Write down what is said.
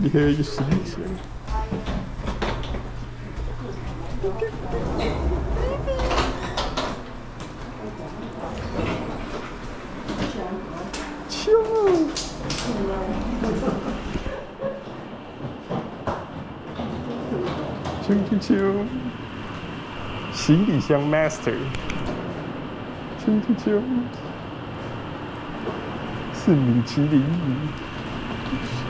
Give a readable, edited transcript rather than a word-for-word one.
里还有一个行李箱。啾，行李箱 Master， 啾，是米其林。